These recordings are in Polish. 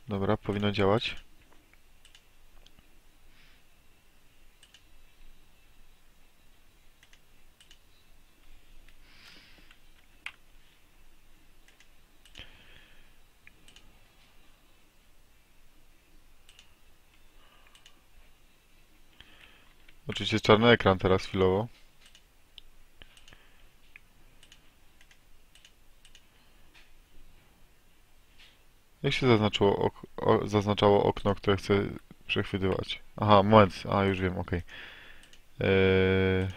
Dobra, powinno działać. Oczywiście jest czarny ekran teraz chwilowo. Jak się zaznaczało okno, które chcę przechwytywać? Aha, moment. A, już wiem, okej. Eee,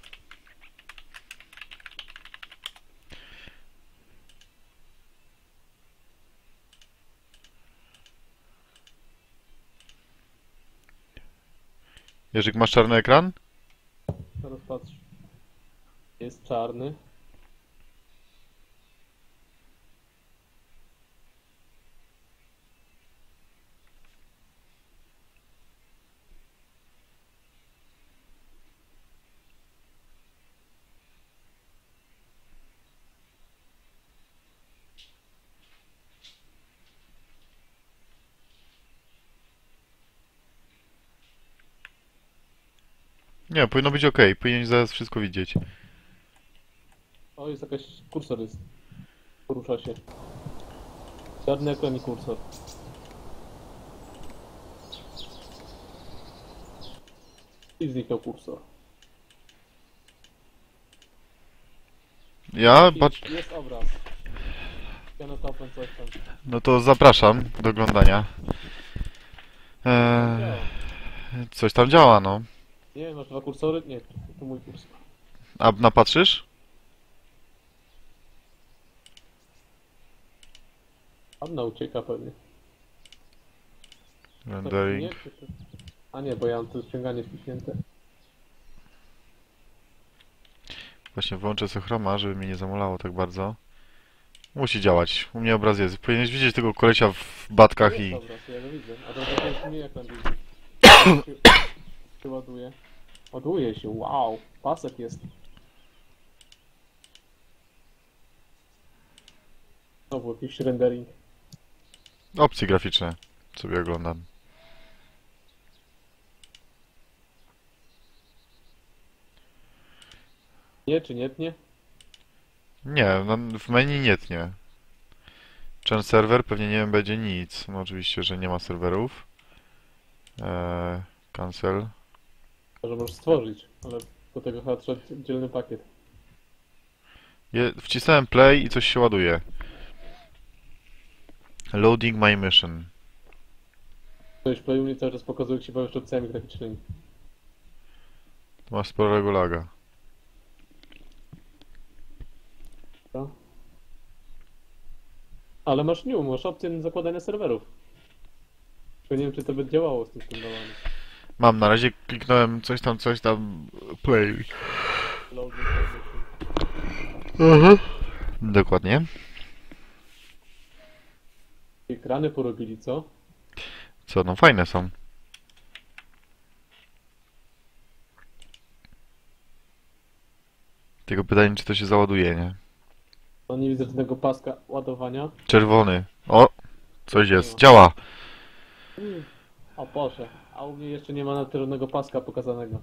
Jerzyk, masz czarny ekran? Teraz patrz. Jest czarny. Nie, powinno być ok. Powinien zaraz wszystko widzieć. O, jest jakaś... kursor jest. Porusza się. Czarny ekran i kursor. I zniknął kursor. Ja? Jest obraz. Cannot open coś tam. No to zapraszam do oglądania. Działa. Coś tam działa, no. Nie, masz dwa kursory? Nie, to mój kursor. A napatrzysz? Anna ucieka pewnie. Rendering. Nie, a nie, bo ja mam tu ściąganie wciśnięte. Właśnie włączę sobie chroma, żeby mnie nie zamulało tak bardzo. Musi działać. U mnie obraz jest. Powinieneś widzieć tego kolesia w batkach Jest i... obraz, ja go widzę. A to jest nie ekran widzi. Się ładuje. Ładuje się, wow. Pasek jest. Znowu jakiś rendering. Opcje graficzne sobie oglądam. Nie, czy nie tnie? Nie, no, w menu nie tnie. Chain server pewnie nie będzie nic. No oczywiście, że nie ma serwerów. Cancel. Może możesz stworzyć, ale do tego chyba trzeba oddzielny pakiet. Wcisnąłem play i coś się ładuje. Loading my mission. Ktoś play mnie cały czas pokazuje, jak się bawisz opcjami graficznymi. Tu masz sporego laga. Co? Ale masz new, masz opcję zakładania serwerów. Tylko nie wiem, czy to by działało z tym standalone. Mam, na razie kliknąłem coś tam, play. Loading permission. Dokładnie. Ekrany porobili, co? Co, no fajne są. Tylko pytanie, czy to się załaduje, nie? No nie widzę żadnego paska ładowania. Czerwony. O! Coś Nie jest. ma. Działa! O Boże, a u mnie jeszcze nie ma nawet żadnego paska pokazanego.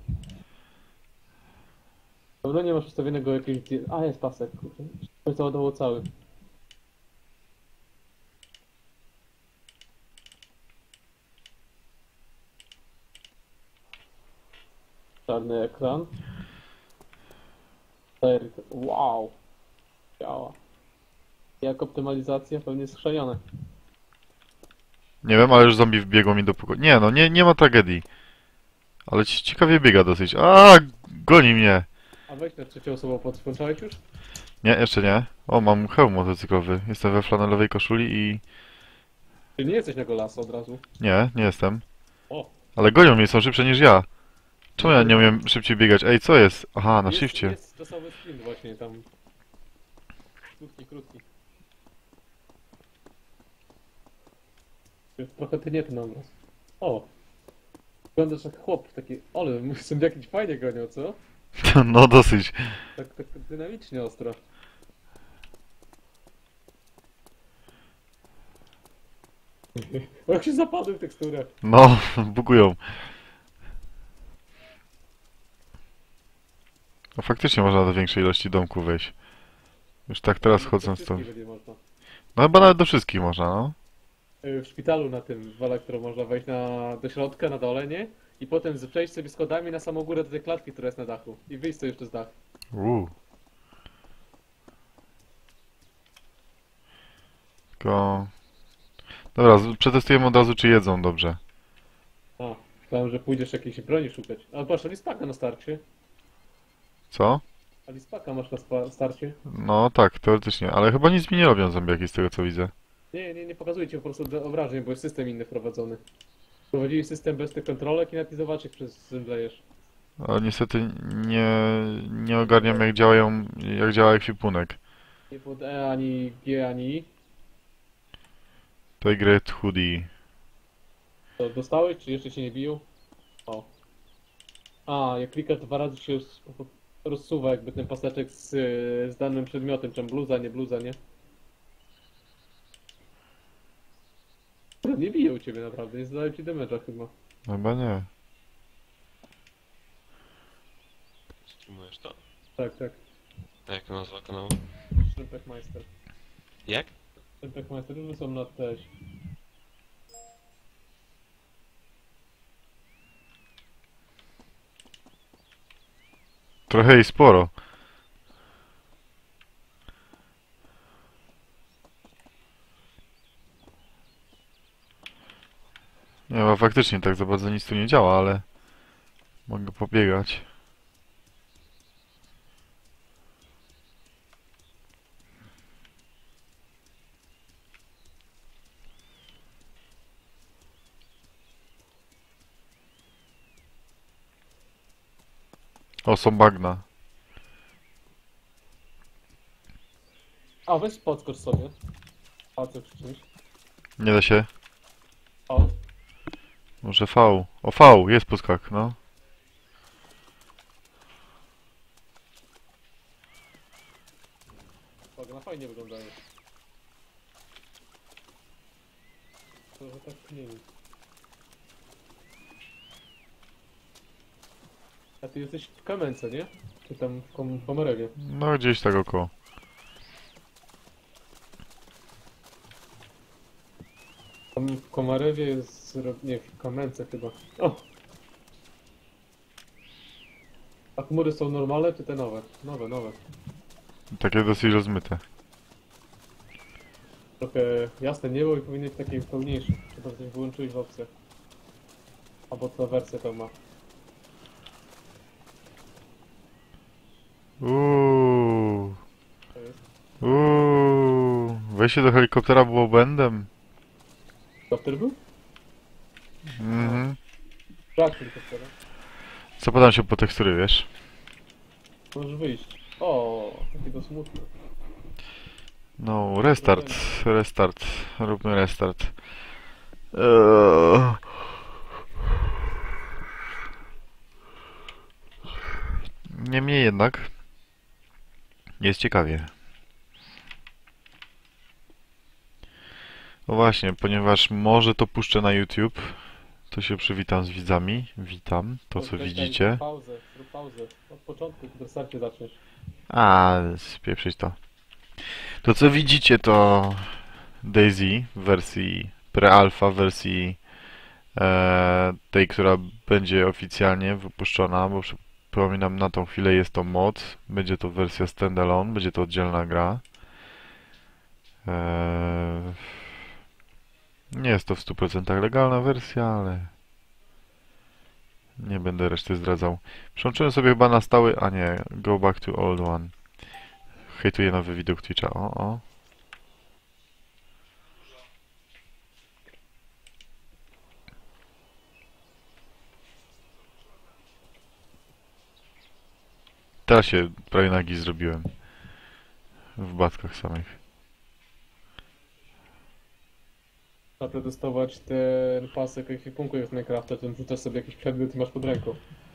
Pewno nie masz ustawionego jakiegoś... A, jest pasek, kurczę. To załadowało cały. Czarny ekran. Wow. Działa. Jak optymalizacja? Pewnie schrzanione. Nie wiem, ale już zombie wbiegło mi do pokoju. Nie, no nie ma tragedii. Ale ciekawie biega dosyć. A, goni mnie! A weź na trzecią osobę podłączałeś już? Nie, jeszcze nie. O, mam hełm motocyklowy. Jestem we flanelowej koszuli i... Czy nie jesteś na golasu od razu? Nie jestem. O! Ale gonią mnie, są szybsze niż ja. Czemu ja nie umiem szybciej biegać? Ej, co jest? Aha, na shifcie. Jest czasowy sprint właśnie tam. Krótki. Trochę ty nie ten obraz. O! Wyglądasz jak chłop, taki... Ale zombiaki fajnie gonią, co? No dosyć. Tak dynamicznie ostro. O, jak się zapadły w teksturę. No, bugują. No faktycznie można do większej ilości domków wejść. Już tak teraz chodząc to... Wszystkich będzie można. No chyba nawet do wszystkich można, no. W szpitalu na tym w elektro można wejść do środka, na dole, nie? I potem przejść sobie schodami na samą górę do tej klatki, która jest na dachu. I wyjść sobie jeszcze z dachu. Uuu. Tylko... Dobra, przetestujemy od razu, czy jedzą dobrze. A, myślałem, że pójdziesz jakiejś broni szukać. A patrz, alispaka na starcie. Co? Alispaka masz na starcie. No tak, teoretycznie, ale chyba nic mi nie robią zombiaki z tego co widzę. Nie pokazuję ci po prostu do obrażeń, bo jest system inny wprowadzony. Wprowadzili system bez tych kontrolek i na ty zobacz, jak przez zemdlejesz. Ale niestety nie ogarniam jak działa ekwipunek. Nie pod E, ani G, ani I. To Great Hoodie. To dostałeś, czy jeszcze się nie biją? O. A, jak klikasz 2 razy się rozsuwa jakby ten paseczek z danym przedmiotem, czy bluza, nie? Nie biją ciebie naprawdę, nie zadają ci damage'a chyba. Chyba nie. Streamujesz to? Tak, tak. A jak nazwa kanału? Shrimpek Meister. Jak? Shrimpek Meister już są na teś. Trochę i sporo. Nie, bo faktycznie tak za bardzo nic tu nie działa, ale mogę pobiegać. O, są bagna. A, weź podskocz sobie. A, co czymś? Nie da się. O, Może V. O, V, jest podskak, no. bagna fajnie wyglądają. To, że tak nie wiem. A ty jesteś w Kamence, nie? Czy tam w Komarewie? No, gdzieś tak około. Tam w Komarewie jest... nie, w Kamence chyba. O! A chmury są normalne, czy te nowe? Nowe. Takie dosyć rozmyte. Trochę jasne niebo i powinny być takie pełniejsze. Chyba coś wyłączyłeś w opcjach. Albo ta wersja to ma. Uuu. To jest. Wejście do helikoptera było błędem. Doktor był? Mhm. Tak, helikoptera. Co podam się po tekstury, wiesz? Możesz wyjść. O, takiego smutne. No, restart. Róbmy restart. Eee. Niemniej jednak jest ciekawie. No właśnie, ponieważ może to puszczę na YouTube, to się przywitam z widzami. Witam, to co Weź tam widzicie. Zrób pauzę. Od początku, w restarcie zaczniesz. A, spieprzyć to. To co widzicie to Daisy w wersji pre-alpha, w wersji tej, która będzie oficjalnie wypuszczona, bo przypominam, na tą chwilę jest to mod, będzie to wersja standalone, będzie to oddzielna gra. Nie jest to w 100% legalna wersja, ale nie będę reszty zdradzał. Przełączyłem sobie chyba na stały, a nie, go back to old one. Hejtuję nowy widok Twitcha, o. Teraz się prawie nagi zrobiłem. W batkach samych. Trzeba przetestować ten pasek ekwipunku jak w Minecrafta, ten wrzucasz sobie jakiś przedmiot i masz pod ręką.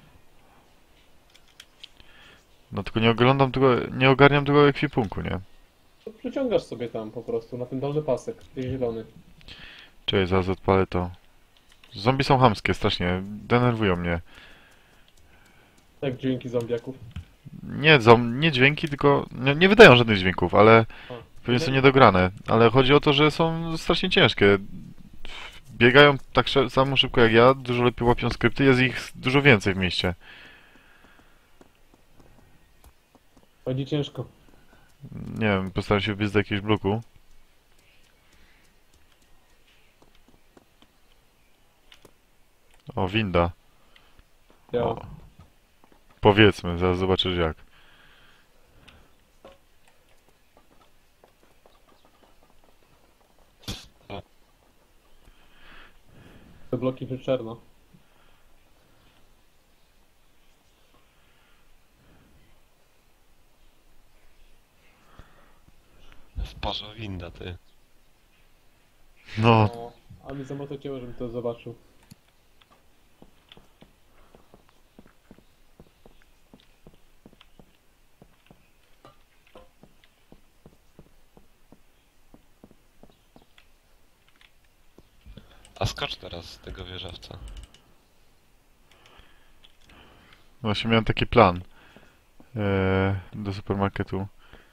No tylko nie ogarniam tego ekwipunku, nie? To przeciągasz sobie tam po prostu, na ten dolny pasek, ten zielony. Czekaj, zaraz odpalę to. Zombie są chamskie, strasznie. Denerwują mnie. Jak dźwięki zombiaków. Nie dźwięki, tylko... Nie wydają żadnych dźwięków, ale O, pewnie są niedograne. Ale chodzi o to, że są strasznie ciężkie. Biegają tak samo szybko jak ja, dużo lepiej łapią skrypty, jest ich dużo więcej w mieście. Będzie ciężko. Nie wiem, postaram się wbiec do jakiegoś bloku. O, winda. Ja. O. Powiedzmy, zaraz zobaczysz jak. Te bloki w czerno. Sparza winda, ty. No, O, a mi za to cięło, żebym to zobaczył. A skocz teraz z tego wieżowca. właśnie miałem taki plan. Do supermarketu.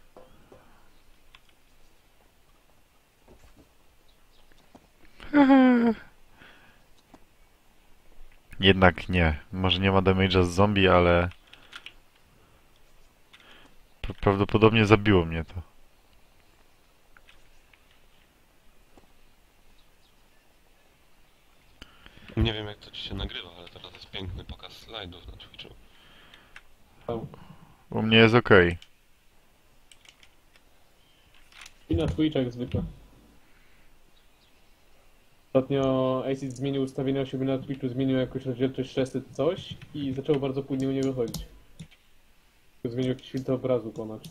Jednak nie. Może nie ma damage'a z zombie, ale... Prawdopodobnie zabiło mnie to. Nie wiem jak to ci się nagrywa, ale teraz jest piękny pokaz slajdów na Twitchu. Tam. U mnie jest okej. I na Twitch jak zwykle. Ostatnio Acid zmienił ustawienia u siebie na Twitchu, zmienił jakoś rozdzielczość 600 coś i zaczęło bardzo płynnie u niego wychodzić. Zmienił jakiś filtr obrazu ponad.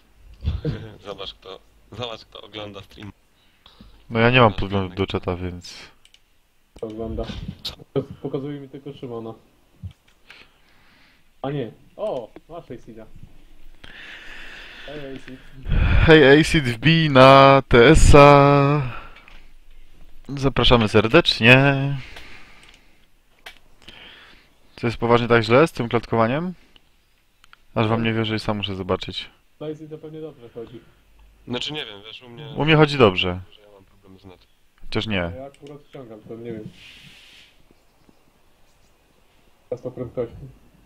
Zobacz kto ogląda stream. No ja nie mam podglądu do czata, więc... To ogląda. Pokazuje mi tylko Szymona. A nie. O! Masz Acida. Hej Acid. Hej Acid, wbij na TS-a. Zapraszamy serdecznie. Co jest poważnie tak źle z tym klatkowaniem? Aż wam nie wierzę i sam muszę zobaczyć. Dla Acida pewnie dobrze chodzi. Znaczy nie wiem, wiesz, u mnie... U mnie chodzi dobrze. Że ja mam problemy z netem. Chociaż A nie. ja akurat ściągam, to nie wiem. Teraz to prędkości.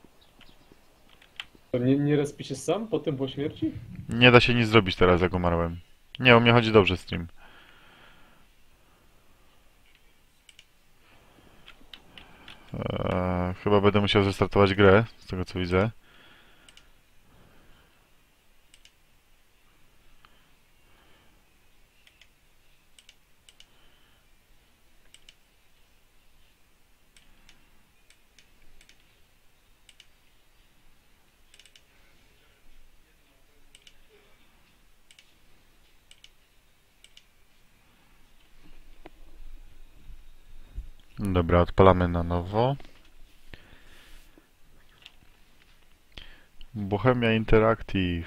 To nie respi się sam po tym po śmierci? Nie da się nic zrobić teraz, jak umarłem. Nie, u mnie chodzi dobrze stream. Chyba będę musiał zestartować grę, z tego co widzę. Dobra, odpalamy na nowo. Bohemia Interactive.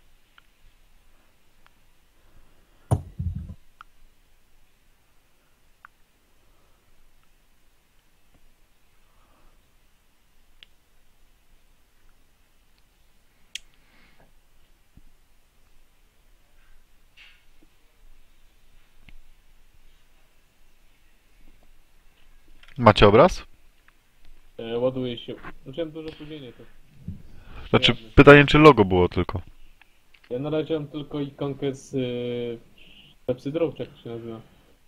Macie obraz? Ładuje się. Zacząłem duże opóźnienie to. Znaczy, Ładny. pytanie czy logo było tylko. Ja na razie mam tylko ikonkę z Pepsi Drop, czy jak to się nazywa.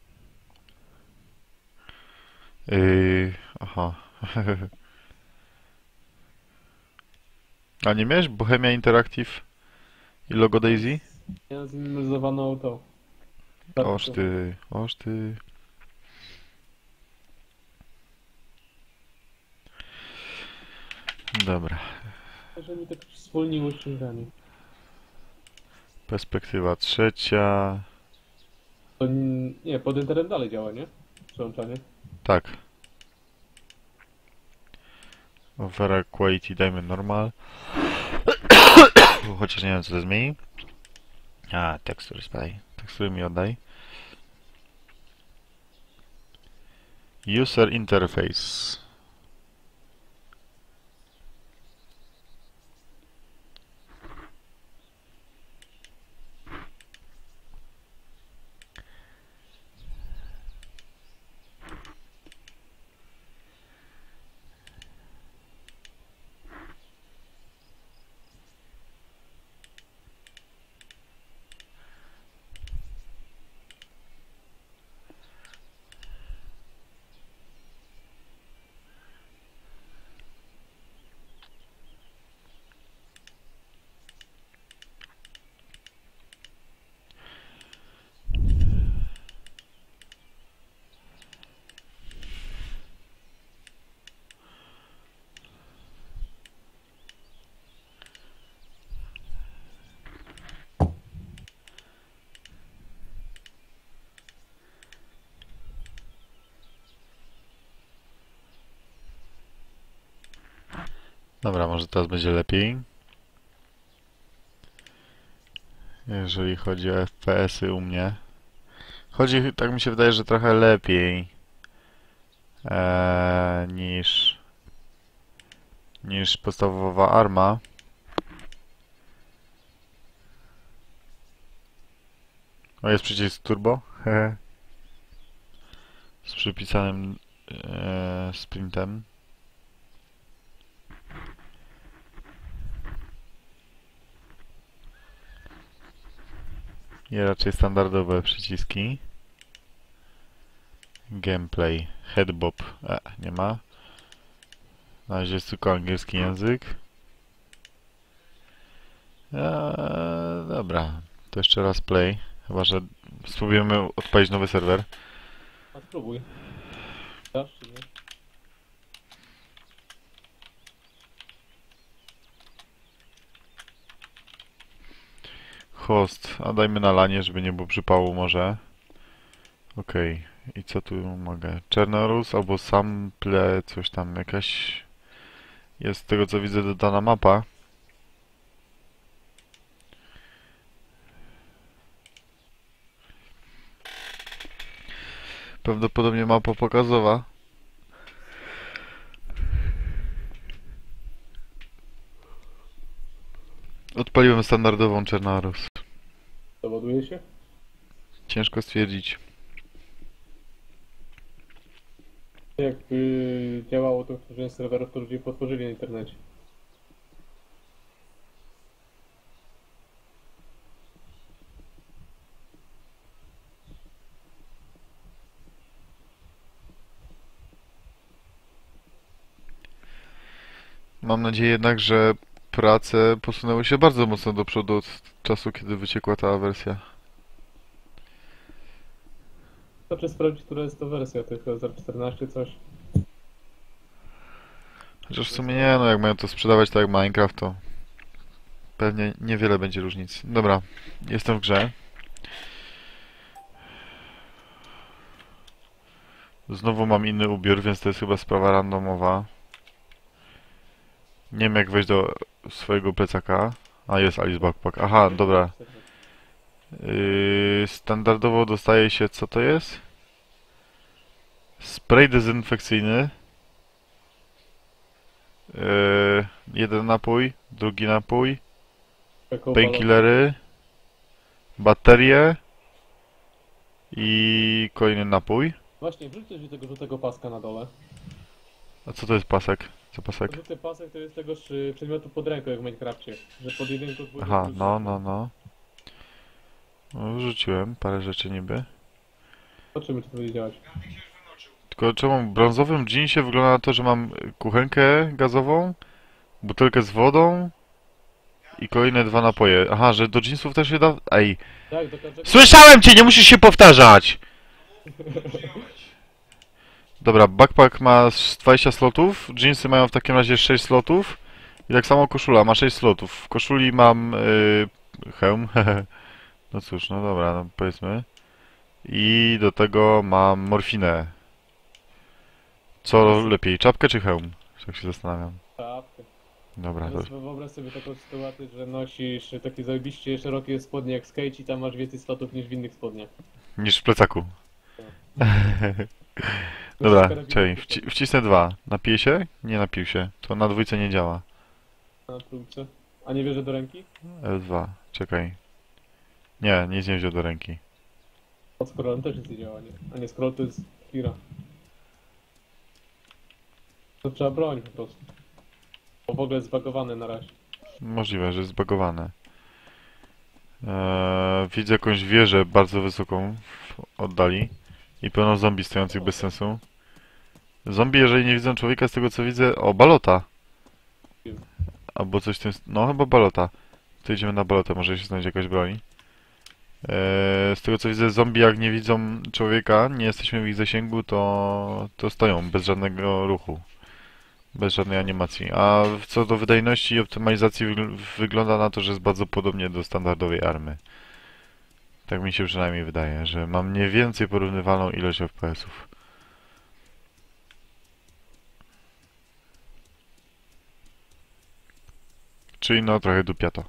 Aha. A nie miałeś Bohemia Interactive i logo Daisy? Ja mam zinwalizowaną tą. Oż ty, oż ty. Dobra. Że mi tak zwolniło ściąganie. Perspektywa trzecia. To nie, pod internet dalej działa, nie? Przełączanie. Tak. Overall quality dajmy normal. Chociaż nie wiem co to zmieni. A, tekstury spaj. Tekstury mi oddaj. User interface. Dobra, może teraz będzie lepiej. Jeżeli chodzi o FPS-y u mnie. Tak mi się wydaje, że trochę lepiej niż podstawowa arma. O, jest przycisk turbo. Hehe. Z przypisanym sprintem. I raczej standardowe przyciski. Gameplay. Headbob. Nie ma. Na razie jest tylko angielski język. Dobra. To jeszcze raz play. Chyba, że spróbujemy odpalić nowy serwer. A spróbuj. Dasz czy nie? Host. A dajmy na lanie, żeby nie było przypału może. Okej. I co tu mogę? Czernorus albo sample, coś tam, jakaś... Jest z tego co widzę dodana mapa. Prawdopodobnie mapa pokazowa. Odpaliłem standardową Czernorus. Dowoduje się? Ciężko stwierdzić. Jakby działało to tworzenie serwerów, to ludzie potworzyli na internecie. Mam nadzieję jednak, że prace posunęły się bardzo mocno do przodu od czasu, kiedy wyciekła ta wersja. Wystarczy sprawdzić, która jest to wersja tych 0.14 coś. Chociaż w sumie nie, no jak mają to sprzedawać tak jak Minecraft, to pewnie niewiele będzie różnic. Dobra, jestem w grze. Znowu mam inny ubiór, więc to jest chyba sprawa randomowa. Nie wiem jak wejść do swojego plecaka. A, jest Alice Backpack. Aha, dobra. Standardowo dostaje się, co to jest? Spray dezynfekcyjny. Jeden napój, drugi napój. Painkillery. Baterie. I kolejny napój. Właśnie, wrzuć coś do tego żółtego paska na dole. A co to jest pasek? Co pasek? Żółty pasek to jest tegoż przedmiotu pod ręką jak w Minecrafcie. Że pod jedynką dwójką Aha, wrzucisz. no. No, wrzuciłem parę rzeczy niby. O czym ty powiedziałeś? Tylko czemu w brązowym jeansie wygląda na to, że mam kuchenkę gazową, butelkę z wodą i kolejne dwa napoje. Aha, że do jeansów też się da... Ej! Tak, do każdego... Słyszałem cię, nie musisz się powtarzać! Dobra, backpack ma 20 slotów, jeansy mają w takim razie 6 slotów i tak samo koszula ma 6 slotów. W koszuli mam hełm, no cóż, no dobra, no powiedzmy. I do tego mam morfinę. Co lepiej, czapkę czy hełm? Tak się zastanawiam. Czapkę. Dobra, to... Teraz wyobraź sobie taką sytuację, że nosisz takie zajebiście szerokie spodnie jak skate i tam masz więcej slotów niż w innych spodniach. niż w plecaku. Dobra, karabinu czekaj, tylko wcisnę 2. Napije się? Nie napił się. To na dwójce nie działa. na próbce. A nie bierze do ręki? L2, czekaj. Nie, nic nie wziął do ręki. Pod scrollem też nic nie działa, nie? A nie, scroll to jest chwila. To trzeba broń po prostu. Bo w ogóle jest zbagowany na razie. Możliwe, że jest zbagowane. Widzę jakąś wieżę bardzo wysoką w oddali i pełno zombie stojących bez sensu. Zombie, jeżeli nie widzą człowieka, z tego co widzę... O, balota! Albo coś w tym... No, chyba balota. To idziemy na balotę, może się znajdzie jakaś broń. Z tego co widzę, zombie jak nie widzą człowieka, nie jesteśmy w ich zasięgu, to stoją bez żadnego ruchu. Bez żadnej animacji. A co do wydajności i optymalizacji wygląda na to, że jest bardzo podobnie do standardowej army. Tak mi się przynajmniej wydaje, że mam mniej więcej porównywalną ilość FPS-ów. Czyli no trochę dupiato.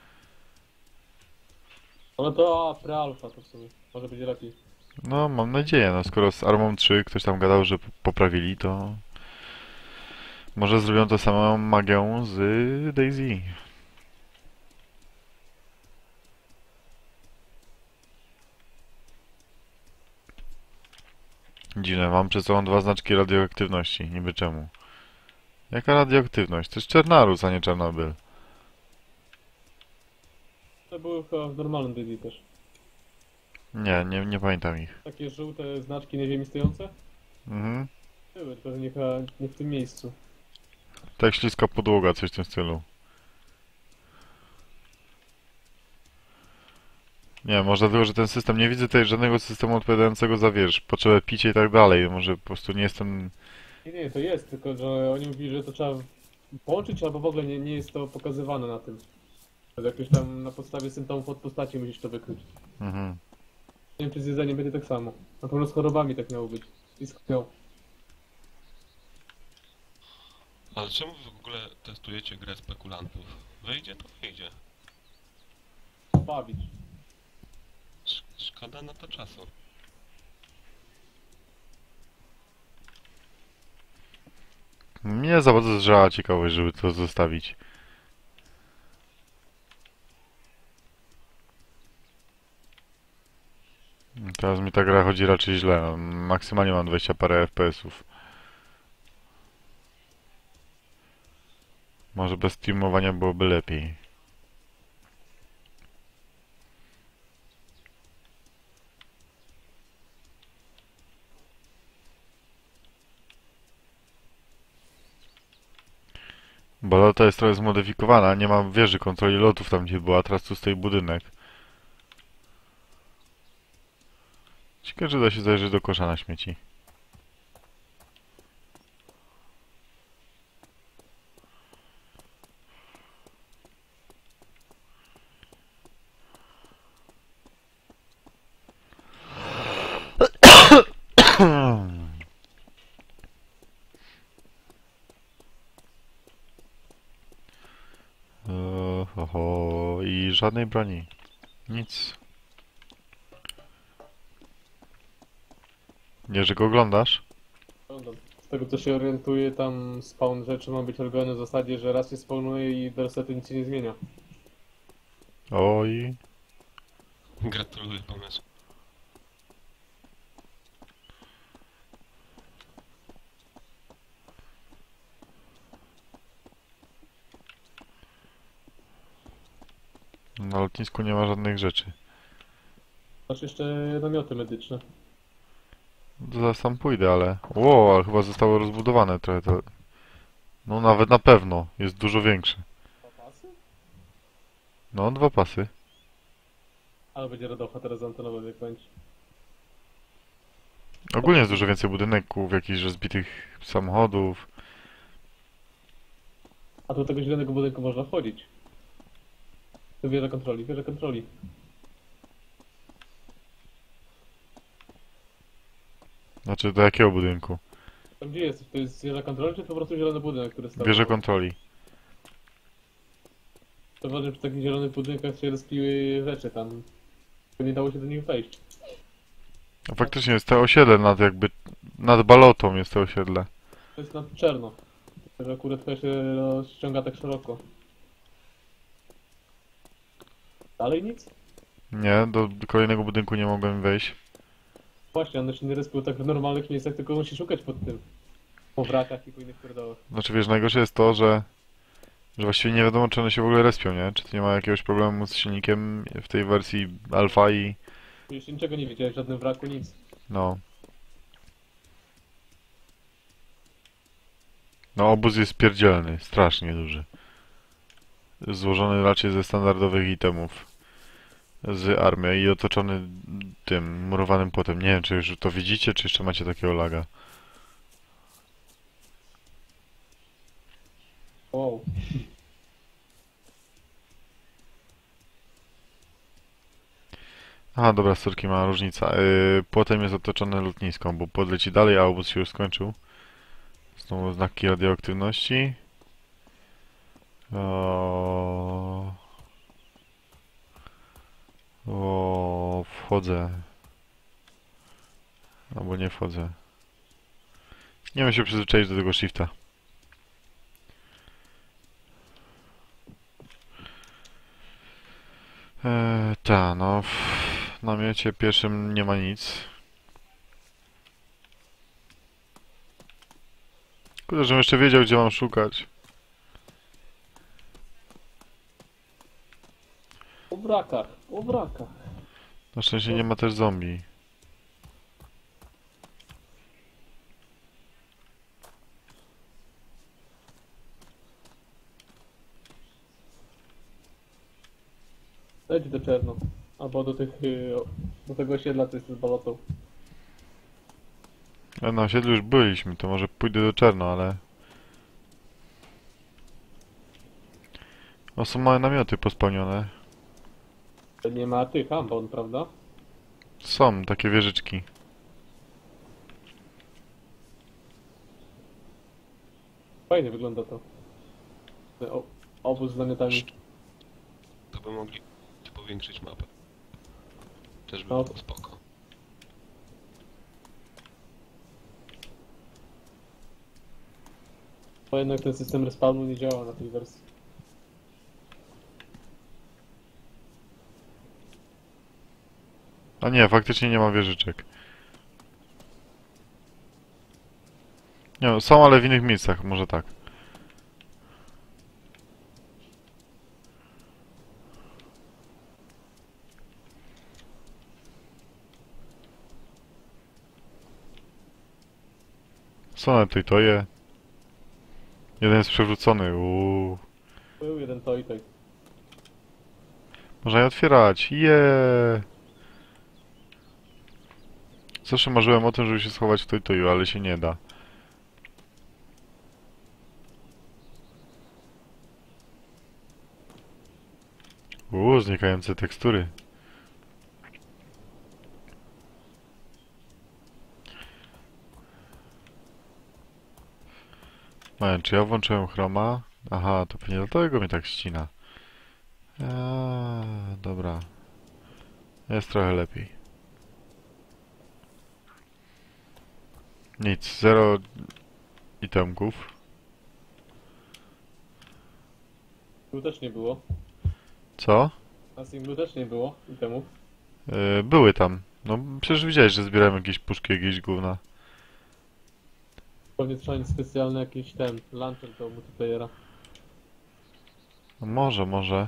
No to pre-alpha to w sumie. Może będzie lepiej. No, mam nadzieję, no skoro z Armą 3 ktoś tam gadał, że poprawili, to... Może zrobią to samą magią z DayZ. Dziwne, mam przed sobą 2 znaczki radioaktywności. Niby czemu? Jaka radioaktywność? To jest Czernarus, a nie Czarnobyl. To były chyba w normalnym DD też. Nie pamiętam ich. Takie żółte znaczki na ziemi stojące? Mhm. Były, tylko że nie, chyba nie w tym miejscu. Tak śliska podłoga, coś w tym stylu. Nie, może dlatego, że ten system... Nie widzę tutaj żadnego systemu odpowiadającego za, wiesz, potrzebę picia i tak dalej. Może po prostu nie jestem... Nie, to jest, tylko że oni mówili, że to trzeba połączyć, albo w ogóle nie jest to pokazywane na tym. Jakoś tam na podstawie symptomów od postaci musisz to wykryć. Mhm. Nie wiem, czy z jedzeniem będzie tak samo. Na pewno z chorobami tak miało być. I z krwią. Ale czemu wy w ogóle testujecie grę spekulantów? Wyjdzie to wyjdzie. Bawić. Szkoda na to czasu. Mnie za bardzo zżała ciekawość, żeby to zostawić. Teraz mi ta gra chodzi raczej źle. Maksymalnie mam 20 parę FPS-ów. Może bez streamowania byłoby lepiej. Balota jest trochę zmodyfikowana, nie mam wieży kontroli lotów tam gdzie była, teraz tu stoi budynek. Ciekawe, że da się zajrzeć do kosza na śmieci. Oho, i żadnej broni. Nic. Nie, że go oglądasz? Z tego co się orientuję, tam spawn rzeczy ma być robiony w zasadzie, że raz się spawnuje i do resetu nic się nie zmienia. Oj. Gratuluję pomysłu. Na lotnisku nie ma żadnych rzeczy. Masz jeszcze namioty medyczne. Zaraz tam pójdę, ale... Ło, ale chyba zostało rozbudowane trochę to... No nawet na pewno. Jest dużo większe. Pasy? No, 2 pasy. Ale będzie radocha teraz antenowa, jak kończy. Ogólnie jest dużo więcej budynków, jakichś rozbitych samochodów. A do tego zielonego budynku można wchodzić. To wieża kontroli, wieża kontroli. Znaczy, do jakiego budynku? Tam gdzie jesteś? To jest wieża kontroli, czy to po prostu zielony budynek, który stał? Wieżę kontroli. Zauważyłem, że w takich zielonych budynkach się rozpiły rzeczy tam. Nie dało się do nich wejść. No, faktycznie jest to osiedle nad jakby Nad Balotą jest to osiedle. To jest na czerno. Że akurat to się rozciąga tak szeroko. Dalej nic? Nie, do kolejnego budynku nie mogłem wejść. Właśnie, one się nie respią tak w normalnych miejscach, tylko musisz szukać pod tym. Po wrakach i po innych pierdołach. Znaczy wiesz, najgorsze jest to, że właściwie nie wiadomo, czy one się w ogóle respią, nie? Czy to nie ma jakiegoś problemu z silnikiem w tej wersji alfa i... Już niczego nie widziałeś, w żadnym wraku, nic. no... No obóz jest pierdzielny, strasznie duży. Złożony raczej ze standardowych itemów z armii i otoczony tym murowanym płotem. Nie wiem, czy już to widzicie, czy jeszcze macie takiego laga. Wow. Aha, dobra, sorki, mała różnica. Płotem jest otoczone lotniską, bo płot leci dalej, a obóz się już skończył. Znowu znaki radioaktywności. Wchodzę. Albo nie wchodzę. Nie wiem się przyzwyczaić do tego shifta. No w namiocie pierwszym nie ma nic. Kurde, żebym jeszcze wiedział, gdzie mam szukać. Po wrakach, po wrakach. Na szczęście nie ma też zombie. Leć do czerno. Albo do tych, do tego osiedla, co jest z balotą. Na osiedlu już byliśmy, to może pójdę do Czerno, ale... No są małe namioty pospełnione. Nie ma tych ambon, prawda? Są takie wieżyczki. Fajnie wygląda to. Ten obóz z namiotami. To by mogli powiększyć mapę. Też by No. było spoko. Bo jednak ten system respawnu nie działa na tej wersji. A nie, faktycznie nie ma wieżyczek. Nie, no, są, ale w innych miejscach, może tak. Są na tej toje. Jeden jest przewrócony, Był jeden to i tak. Można je otwierać, Zawsze marzyłem o tym, żeby się schować w toju, ale się nie da. Znikające tekstury. Czy ja włączyłem chroma? Aha, to pewnie dlatego mnie tak ścina. Dobra. Jest trochę lepiej. Nic, zero itemków. Tu też nie było. Co? Na singlu też nie było itemów. Były tam. No przecież widziałeś, że zbierałem jakieś puszki, jakieś gówna. Pewnie trzeba mieć specjalny jakiś ten launcher do multiplayera. No może.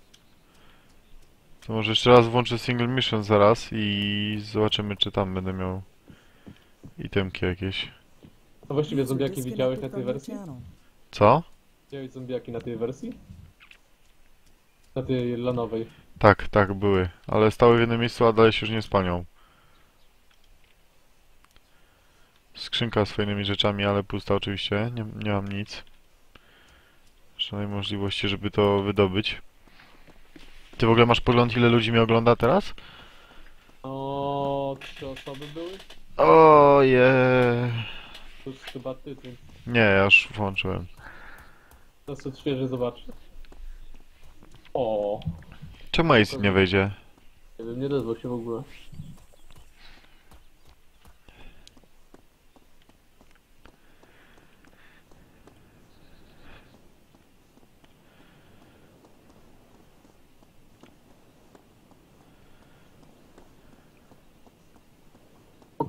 To może jeszcze raz włączę single mission zaraz i zobaczymy, czy tam będę miał itemki jakieś. A właściwie zombiaki widziałeś na tej wersji? Co? Widziałeś zombiaki na tej wersji? Na tej lanowej. Tak, były. Ale stały w jednym miejscu, a dalej się już nie spanią. Skrzynka z fajnymi rzeczami, ale pusta oczywiście. Nie mam nic. Żadnej możliwości, żeby to wydobyć. Ty w ogóle masz pogląd, ile ludzi mnie ogląda teraz? O, 3 osoby były? Oje. To już chyba ty, więc Nie, ja już włączyłem. dosyć świeże zobaczyć. O, Czemu Ace nie wejdzie? nie wiem, nie odezwał się w ogóle.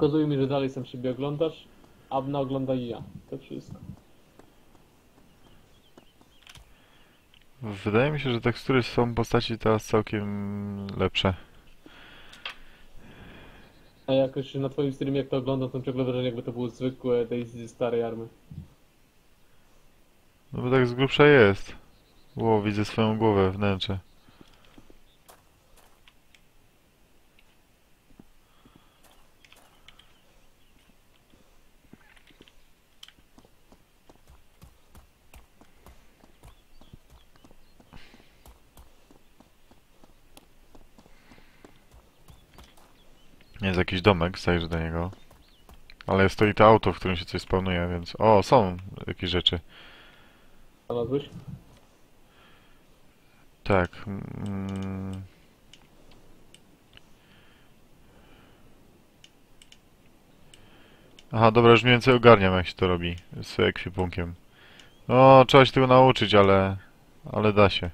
pokazuje mi, że dalej sam siebie oglądasz, Abna ogląda i ja. To wszystko. Wydaje mi się, że tekstury są postaci teraz całkiem lepsze. A jakoś na twoim streamie jak to oglądam, to mam ciągle wrażenie, jakby to było zwykłe Daisy ze starej army. No bo tak z grubsza jest. Ło, widzę swoją głowę, wnętrze. Jest jakiś domek, zajrzę do niego. Ale stoi to auto, w którym się coś spawnuje, więc... O, są jakieś rzeczy. Znalazłeś? Tak. Aha, dobra, już mniej więcej ogarniam, jak się to robi z ekwipunkiem. No, trzeba się tego nauczyć, ale... Ale da się.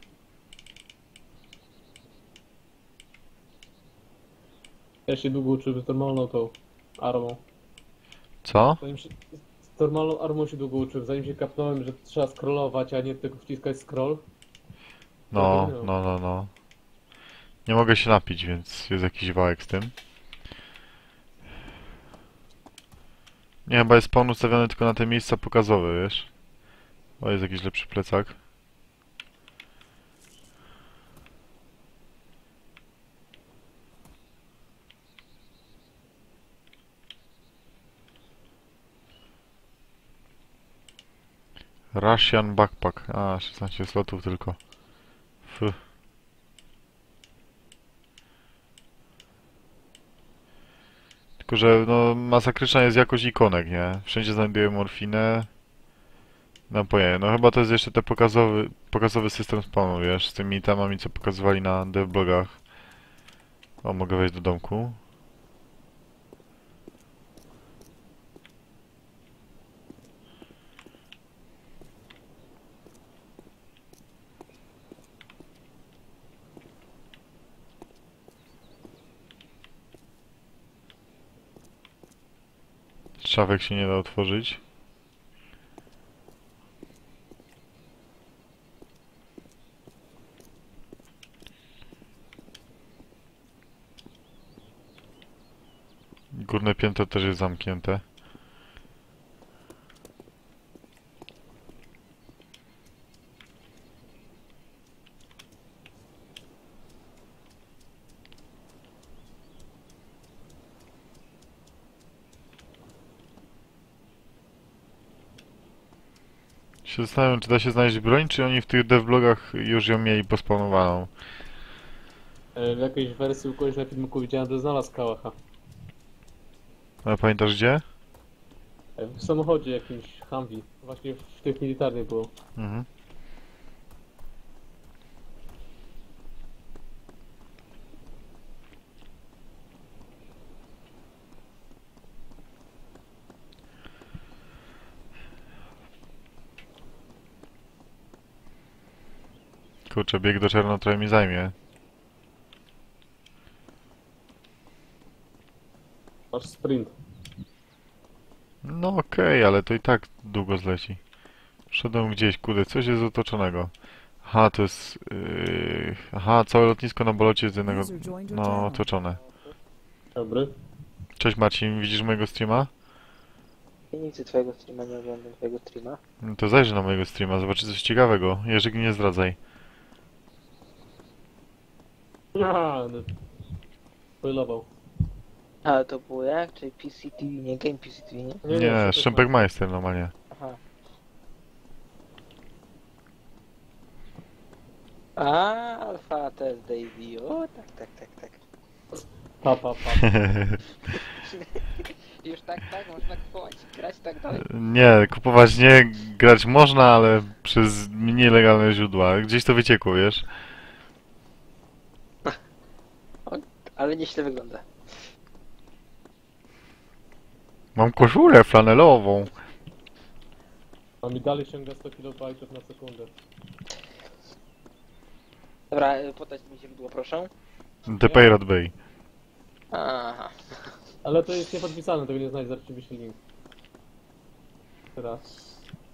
Ja się długo uczyłem z normalną tą armą. Co? Zanim się, z normalną armą się długo uczyłem, zanim się kapnąłem, że trzeba scrollować, a nie tylko wciskać scroll. No, no. Nie mogę się napić, więc jest jakiś wałek z tym. Nie, chyba jest spawn ustawiony tylko na te miejsca pokazowe, wiesz? O, jest jakiś lepszy plecak. Russian backpack. A, 16 slotów tylko. F. Tylko, że no masakryczna jest jakość ikonek, nie? Wszędzie znajduję morfinę. Napoje. No chyba to jest jeszcze ten pokazowy system spawnu, wiesz? Z tymi itemami, co pokazywali na devblogach. O, mogę wejść do domku. Szafek się nie da otworzyć. Górne piętro też jest zamknięte. Się zastanawiam, czy da się znaleźć broń, czy oni w tych devblogach już ją mieli pospawnowaną. W jakiejś wersji u kogoś na filmiku widziałem, że znalazł kałacha. Ale pamiętasz gdzie? W samochodzie jakimś Humvee. Właśnie w tych militarnych było. Mhm. Kurczę, bieg do Czerno trochę mi zajmie. Masz sprint. No okej, ale to i tak długo zleci. Wszedłem gdzieś, kurde, coś jest otoczonego. Aha, to jest... Aha, całe lotnisko na bolocie jest z jednego... No, otoczone. Dobry. Cześć Marcin, widzisz mojego streama? Ja nigdy twojego streama nie oglądam, twojego streama. No to zajrzyj na mojego streama, zobaczy coś ciekawego. Jerzyk, nie zdradzaj. Aha, no. Spoilował. A to było jak? Czyli PCTV, nie Game PCTV, nie? Nie, Szczępek Majster normalnie. Aha. A, Alpha Test Daisy, o tak. Pa. Już tak, można kupować, grać tak dalej. Nie, kupować nie, grać można, ale przez nielegalne źródła. Gdzieś to wyciekło, wiesz? Ale nieźle wygląda. Mam koszulę flanelową. A mi dalej sięga 100 KB na sekundę. Dobra, podać mi źródło, proszę. The Pirate Bay. Aha. Ale to jest niepodpisane, tego nie znajdę, zaraz ci wyślę link. Teraz.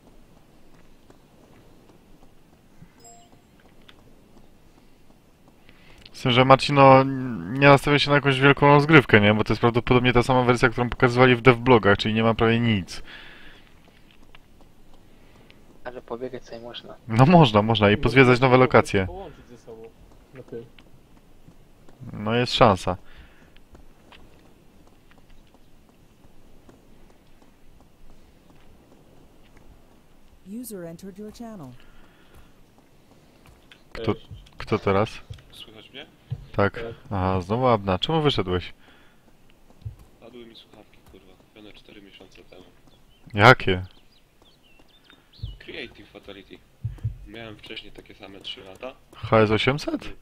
Z tym, że Marcino nie nastawia się na jakąś wielką rozgrywkę, nie? Bo to jest prawdopodobnie ta sama wersja, którą pokazywali w devblogach, czyli nie ma prawie nic. Ale pobiegać sobie można. No można i pozwiedzać nowe lokacje. Połączyć ze sobą. Na tym. No jest szansa. User entered your channel. Kto- Cześć. Kto teraz? Słychać mnie? Tak. Aha, znowu Abna. Czemu wyszedłeś? Padły mi słuchawki, kurwa. Kupione 4 miesiące temu. Jakie? Creative Fatality. Miałem wcześniej takie same 3 lata. HS 800?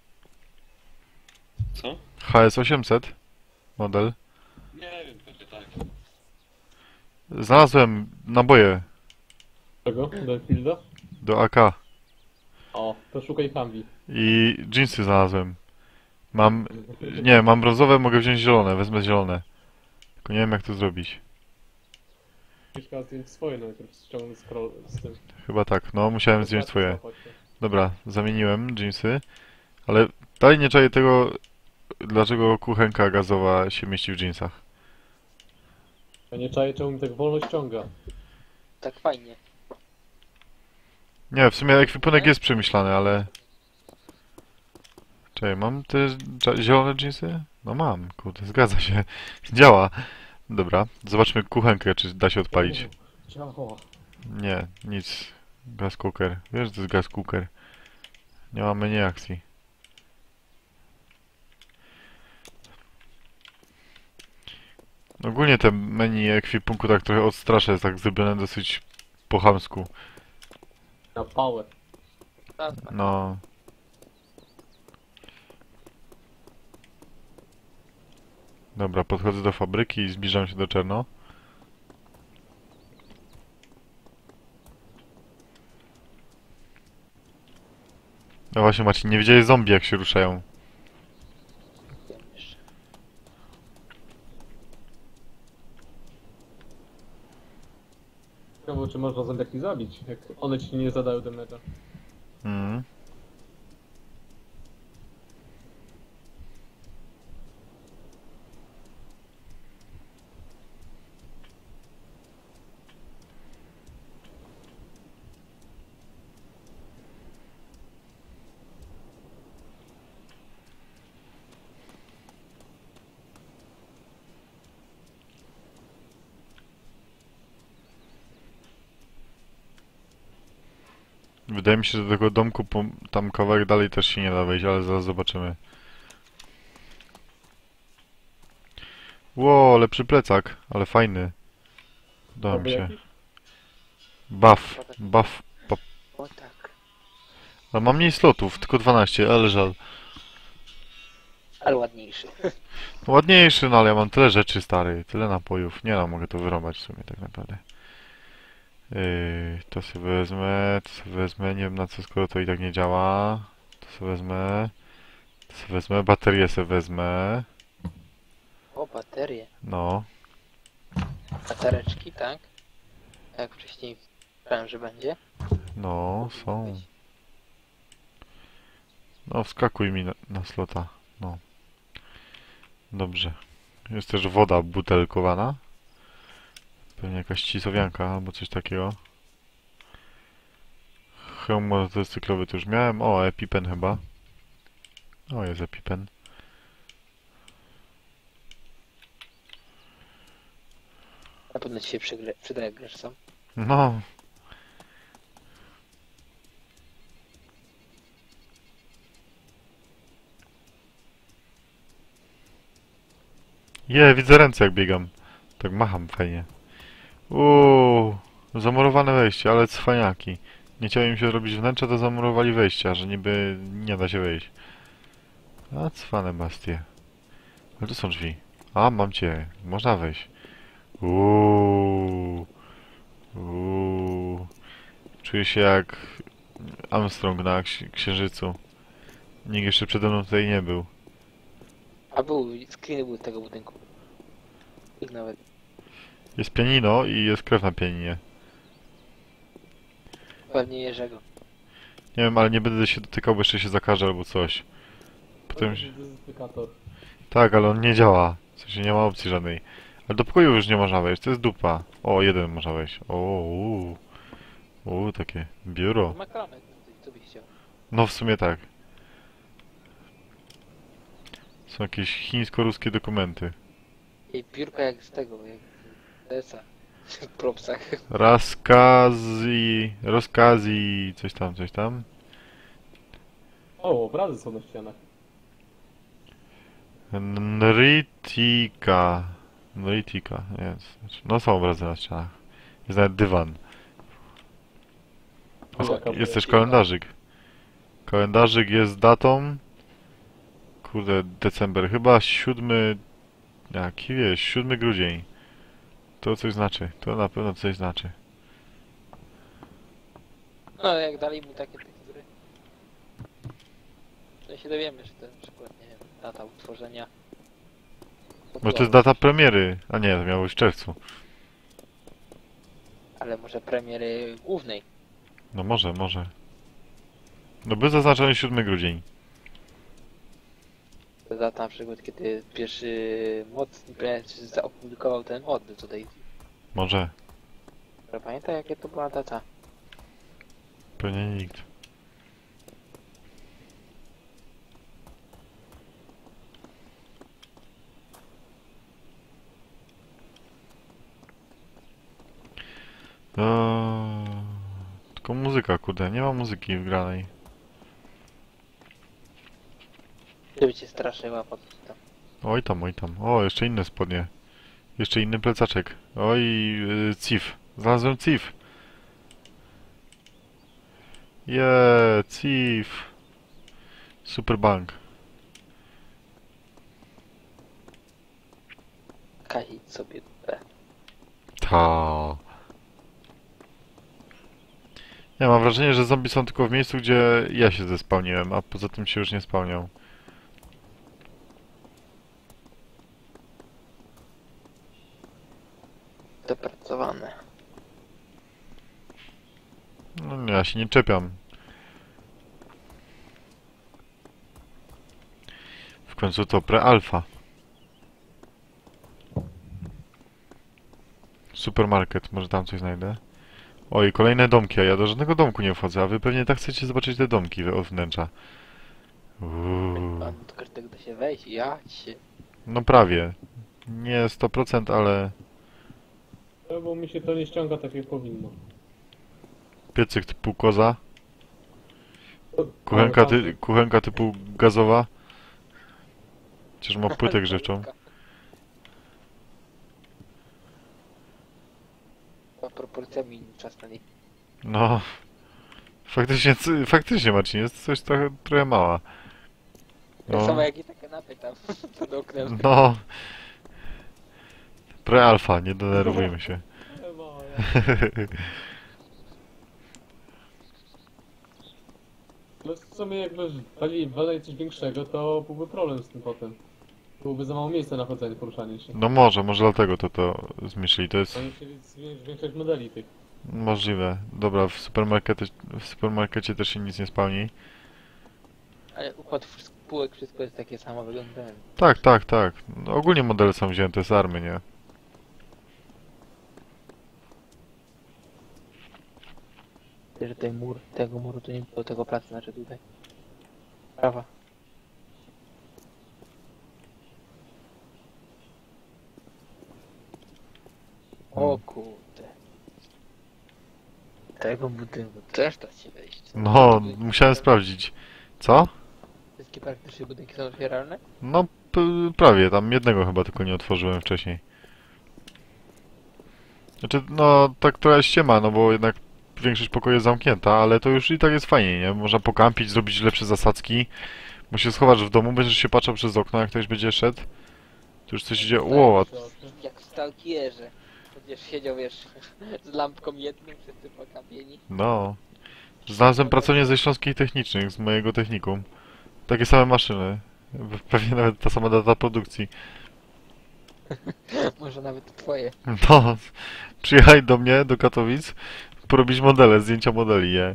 Co? HS 800? Model. Nie wiem, pewnie tak. Znalazłem naboje Czego? Do Fielda? do AK O, to szukaj Humvee. i jeansy znalazłem. Mam, nie, mam brązowe, mogę wziąć zielone, wezmę zielone. Tylko nie wiem jak to zrobić. Kilka zdjęć swoje najpierw ściągnąć scroll z tym. Chyba tak, no musiałem zdjąć swoje. Złapać się. Dobra, zamieniłem jeansy, ale dalej nie czaję tego, dlaczego kuchenka gazowa się mieści w jeansach. Ja nie czaję, czemu mi tak wolno ściąga. Tak fajnie. Nie, w sumie ekwipunek jest przemyślany, ale... Czekaj, mam te zielone jeansy? No mam, kurde, zgadza się. Działa. Dobra, zobaczmy kuchenkę, czy da się odpalić. Działa. Nie, nic. Gas cooker. Wiesz, że to jest gas cooker. Nie ma menu akcji. Ogólnie te menu ekwipunku tak trochę odstrasza, jest tak zrobione dosyć po chamsku. Na power. Tak. No. Dobra, podchodzę do fabryki i zbliżam się do Czerno. No właśnie Marcin, nie widziałeś zombie jak się ruszają. Wiem jeszcze. Ciekawe, czy można zombiaki zabić, jak one ci nie zadają damage'a. Mhm. Wydaje mi się, że do tego domku tam kawałek dalej też się nie da wejść, ale zaraz zobaczymy. Ło, lepszy plecak, ale fajny. Podoba mi Robię się. jakiś? Buff. O tak. Ale mam mniej slotów, tylko 12, ale żal. Ale ładniejszy. Ładniejszy, no ale ja mam tyle rzeczy, stary, tyle napojów. Nie no, mogę to wyrąbać w sumie tak naprawdę. To sobie wezmę, to sobie wezmę, nie wiem na co, skoro to i tak nie działa. To sobie wezmę, to sobie wezmę, baterię sobie wezmę. O, baterie. No, Batereczki, tak? Jak wcześniej myślałem, że będzie. no, są. No, wskakuj mi na slota. No. Dobrze. Jest też woda butelkowana. Pewnie jakaś cisowianka albo coś takiego. Hełm motocyklowy to już miałem. O, EpiPen chyba. O, jest EpiPen. Na pewno ci się przyda jak grasz sam. No. Widzę ręce jak biegam. Tak macham fajnie. Zamurowane wejście, ale cwaniaki. Nie chciało im się robić wnętrza, to zamurowali wejścia, że niby nie da się wejść. A cwane bastie. Ale tu są drzwi. A, mam cię. Można wejść. Czuję się jak Armstrong na księżycu. Nikt jeszcze przede mną tutaj nie był. A był, screeny był z tego budynku. Ich nawet. Jest pianino i jest krew na pianinie. Pewnie Jerzego. Nie wiem, ale nie będę się dotykał, bo jeszcze się zakaże albo coś. Potem... Dezynfekator. Tak, ale on nie działa. W sensie nie ma opcji żadnej. Ale do pokoju już nie można wejść, to jest dupa. O, jeden można wejść. Takie biuro. Makramek, co byś chciał? No w sumie tak. Są jakieś chińsko-ruskie dokumenty. I piórka jak z tego, jak z ESA. W propsach. Rozkazi, coś tam. O, obrazy są na ścianach. Nritika, nie, no są obrazy na ścianach. Jest nawet dywan. Jest też kalendarzyk. Kalendarzyk jest datą. Kurde, december. Chyba 7... Jaki jest? 7 grudzień. To coś znaczy. To na pewno coś znaczy. No, jak dali mu takie tekstury. To się dowiemy, że to na przykład, nie wiem, data utworzenia. Może to jest data premiery. A nie, to miało być w czerwcu. Ale może premiery głównej. No może. No był zaznaczony 7 grudzień. To data na przykład, kiedy pierwszy mocny zaopublikował ten mod do Daisy. Może. Pamiętaj, jakie to była data? Pewnie nikt. Tylko muzyka, kurde, nie ma muzyki wgranej. Żeby cię straszyła pod tam. Oj tam. O, jeszcze inne spodnie. Jeszcze inny plecaczek. Oj, CIF. Znalazłem CIF. CIF. Superbank. Kazić sobie dupę. Ta. Ja mam wrażenie, że zombie są tylko w miejscu, gdzie ja się zespałniłem, a poza tym się już nie spełniał. Dopracowane. No nie, ja się nie czepiam. W końcu to pre-alpha. Supermarket, może tam coś znajdę. Oj, kolejne domki, a ja do żadnego domku nie wchodzę, a wy pewnie tak chcecie zobaczyć te domki od wnętrza. Pan do każdego da się wejść, ja się. No prawie. Nie 100%, ale No, bo mi się to nie ściąga tak jak powinno. piecyk typu koza, Ale kuchenka typu gazowa. Chociaż ma płytę grzewczą. Ma proporcjami czas na niej. No. Faktycznie Marcin, jest coś trochę mała. Tak No. samo jak i te kanapy tam pod oknem. No. Pre-alpha, nie denerwujmy się. No w sumie jakby walili coś większego, to byłby problem z tym potem. Byłoby za mało miejsca na chodzenie, poruszanie się. No może dlatego to zmniejszyli. To jest Oni chcieli zwiększać modeli tych. możliwe. Dobra, w supermarkecie też się nic nie spełni. Ale układ spółek, wszystko jest takie samo wyglądające. Tak. No, ogólnie modele są wzięte z army, nie? Że ten mur, tego muru to nie było, tego placu, znaczy tutaj. Prawa. O kurde. Tego budynku też da się wejść. No, musiałem sprawdzić. Co? Wszystkie praktycznie budynki są otwieralne? No, prawie. Tam jednego chyba tylko nie otworzyłem wcześniej. Znaczy, no, tak trochę ściema, no bo jednak większość pokoju jest zamknięta, ale to już i tak jest fajnie, nie? Można pokampić, zrobić lepsze zasadzki. Bo się schowasz w domu, będziesz się patrzał przez okno, jak ktoś będzie szedł. To już coś idzie. Ło, Jak w Stalkierze. Będziesz siedział, wiesz, z lampką jedną, wszyscy pokapieni. no. Znalazłem pracownię ze Śląskich Technicznych, z mojego technikum. Takie same maszyny. Pewnie nawet ta sama data produkcji. Może nawet to twoje. No, przyjechaj do mnie, do Katowic, porobić modele, zdjęcia modeli, nie?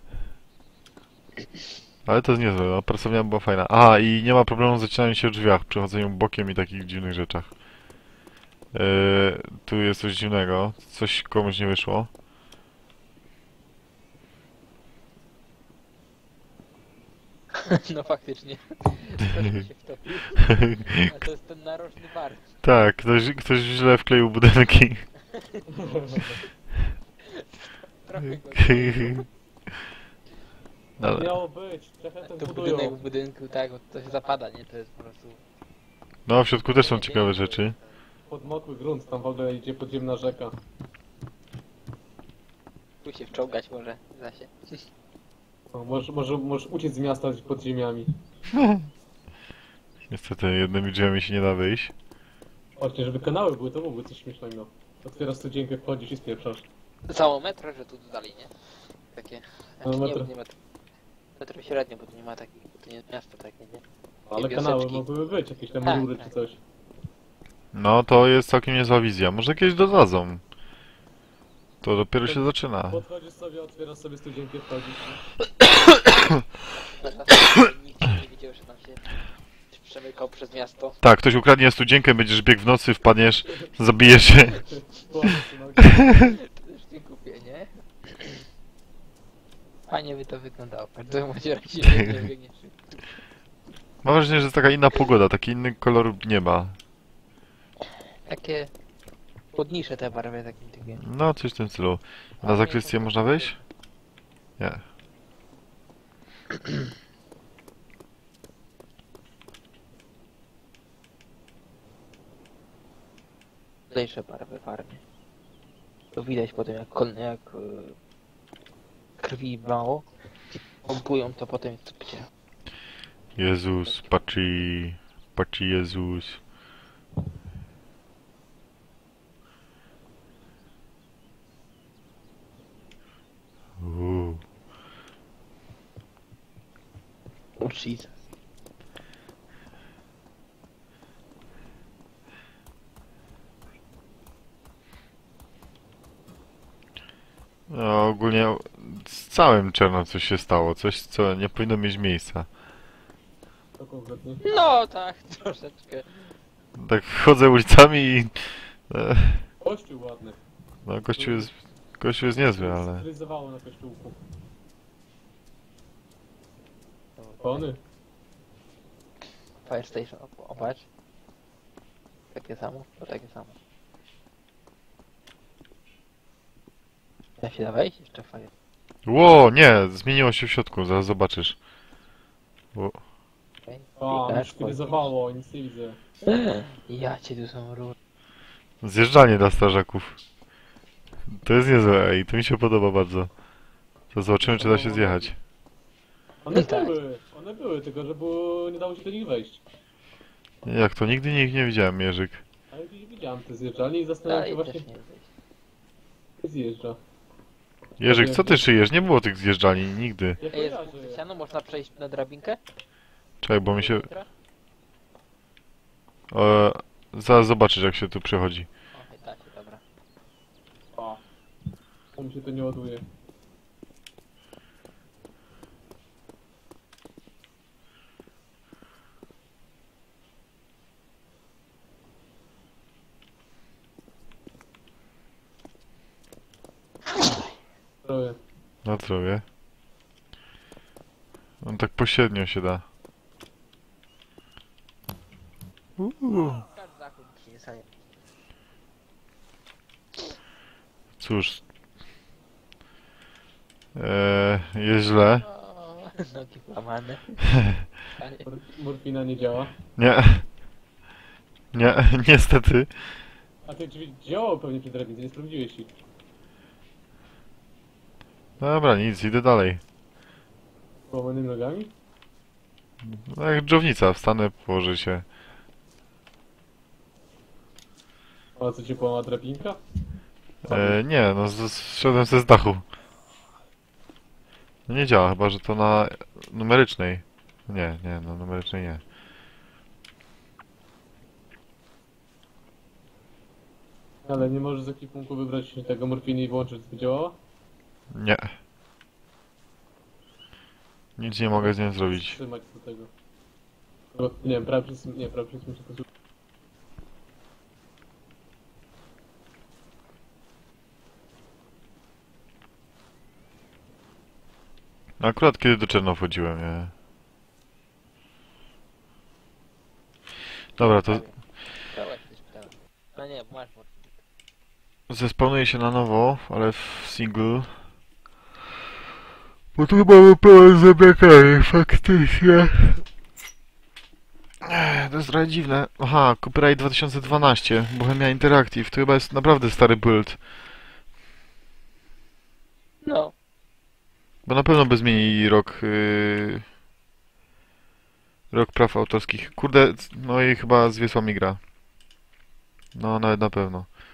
Ale to jest niezłe, no, pracownia była fajna. A, i nie ma problemu z zacinaniem się w drzwiach, przechodzeniu bokiem i takich dziwnych rzeczach. Tu jest coś dziwnego, coś komuś nie wyszło. No faktycznie. Ktoś się wtopił. A to jest ten narożny bar. Tak, ktoś źle wkleił budynki. Trochę go Ale, Miało być, trochę to to budują. budynek w budynku, tak, bo to się zapada, nie? To jest po prostu... no, w środku też są ciekawe rzeczy. Podmokły grunt, tam w ogóle idzie podziemna rzeka. Tu się wczołgać może, da się. No, możesz uciec z miasta pod ziemiami. Niestety, jednymi drzwiami się nie da wyjść. Właśnie, żeby kanały były, to byłoby coś śmiesznego. Otwierasz studzienkę, wchodzisz i spieprzasz. Całą metro, że tu dodali, nie? Takie... No, Znaczy, metro. nie metro. Metro średnio, bo tu nie ma takich, bo to nie jest miasto takie, nie? Ale wioseczki. kanały mogłyby być, jakieś tam Tak, rury tak. czy coś. No, to jest całkiem niezła wizja. Może kiedyś dodadzą. To dopiero się zaczyna. Podchodzisz sobie, otwierasz sobie studzienkę, wchodzisz. Nikt nie widział, że tam się przemykał przez miasto. Tak, ktoś ukradnie studzienkę, będziesz biegł w nocy, wpadniesz, zabijesz się. Płaszczy nogi. To już nie kupię, nie? Fajnie by to wyglądało. W każdym razie nie biegnie szybko. Mam wrażenie, że jest taka inna pogoda, taki inny kolor nieba. Takie podnisze te barwy takim tykiem. No, coś w tym stylu. Na zakrystię można wejść? Nie. Lejsze barwy farmy. To widać potem jak krwi mało. Pompują to potem jest pcie. Jezus, patrz Jezus. Uuu. Oh Jesus. No, ogólnie z całym Czernem coś się stało, coś co nie powinno mieć miejsca. To konkretnie. No tak, troszeczkę. Tak chodzę ulicami i... Kościół ładny. No, kościół jest niezły, ale... Stylizowało na kościółku. Opony. Fire Station, opatrz. Takie samo, to takie samo. Da się da wejść? Jeszcze fire. Ło, nie, zmieniło się w środku, zaraz zobaczysz. Ło. Okay. A, stylizowało, nic nie widzę. Ja cię tu są rury. Zjeżdżalnie dla strażaków. To jest niezłe, ej, to mi się podoba bardzo. To zobaczymy, czy da się zjechać. Tak. One były, tylko że nie dało się do nich wejść. Jak to? Nigdy ich nie widziałem, Jerzyk. Ale gdzieś widziałem te zjeżdżalnie i A zastanawiam się i właśnie, też nie wejść. gdzie zjeżdża. Jerzyk, co ty szyjesz? Nie było tych zjeżdżalni, nigdy. Ja Ej, jest kojarzę. siano, można przejść na drabinkę? Czekaj, bo mi się... Jutra? Zaraz zobaczysz, jak się tu przechodzi. O, da się, dobra. A. To mi się to nie ładuje. Trochę. Na zdrowie. On tak pośrednio się da. Każdy zachód przyniesienie. Cóż. Jest źle. O, nogi łamane. Panie. Morfina nie działa. Nie. Nie, niestety. A te drzwi działały pewnie przy drabinie, nie sprawdziłeś ich. Dobra, nic, idę dalej. Połamanymi nogami? No jak dżownica, wstanę, położę się. A co cię połama drabinka? Nie, no zszedłem ze z dachu. No nie działa, chyba że to na numerycznej. Nie, na numerycznej nie. Ale nie możesz z ekwipunku wybrać tego morfiny i włączyć, żeby działała? Nie. Nic nie mogę z nią zrobić. Trzymać do tego. No, nie wiem, prawie przez mi się to No akurat kiedy do Czernow chodziłem, nie? Dobra, to Dawaj, coś pytałem. No nie, masz morfinę. zespawnuje się na nowo, ale w single. Bo tu chyba mamy problem z zebrakami, faktycznie. To jest trochę dziwne. Aha, Copyright 2012, Bohemia Interactive. To chyba jest naprawdę stary build. No, Bo na pewno by zmienili rok... rok praw autorskich. Kurde, no i chyba zwiesła mi gra. No, nawet na pewno.